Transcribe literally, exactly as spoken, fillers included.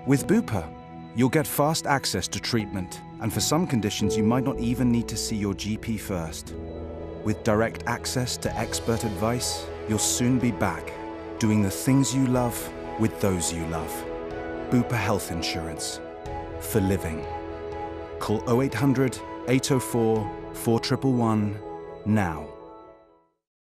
With Bupa, you'll get fast access to treatment, and for some conditions you might not even need to see your G P first. With direct access to expert advice, you'll soon be back, doing the things you love with those you love. Bupa Health Insurance. For living. Call oh eight hundred, eight oh four, four one one one now.